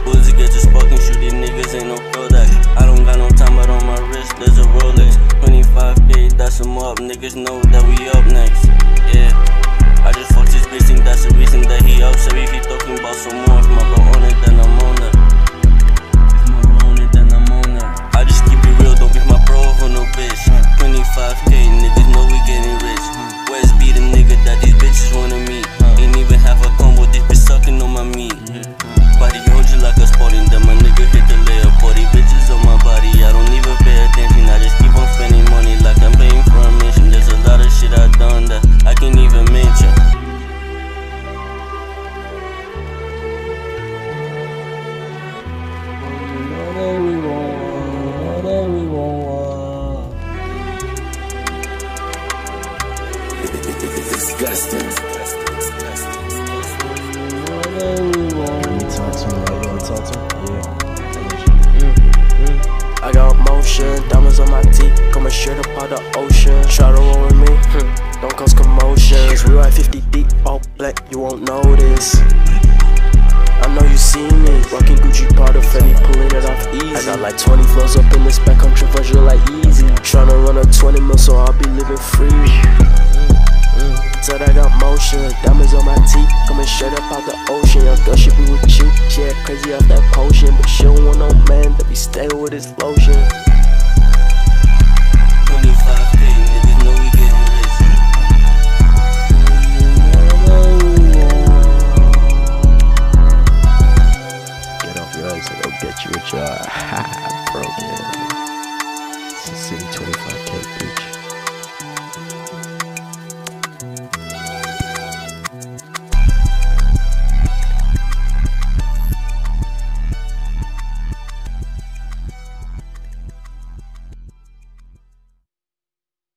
Bullets get to sparking, shoot these niggas, ain't no Kodak. I don't got no time, but on my wrist there's a Rolex. 25K, that's some up, niggas know that we up next. Yeah, I just fucked this bitch, think that's the reason that he upset. If he talking about some more, if my bro on it, then I'm on that. If my bro on it, then I'm on that. I just keep it real, don't be my bro for no bitch. 25K, niggas know we getting rich. West be the nigga that these bitches wanna meet. Ain't even half a combo, this bitch sucking on my meat. Body hold you like a sporting, then my nigga hit the layup. For these bitches on my body, I don't even pay attention. I just keep on spending money like I'm paying for a mission. There's a lot of shit I done that I can't even mention. Disgusting. I got motion, diamonds on my teeth, coming straight up out the ocean. Try to roll with me, don't cause commotions. We ride 50 deep, all black, you won't notice. I know you see me, rocking Gucci, Prada, Fendi, pulling it off easy. I got like 20 flows up in this back, controversial like easy. Tryna run a 20 mil, so I'll be living free. Said I got motion, diamonds on my teeth, coming straight up out the ocean. Your girl should be with you, she act crazy off that potion, but she don't want no man that be staying with his lotion.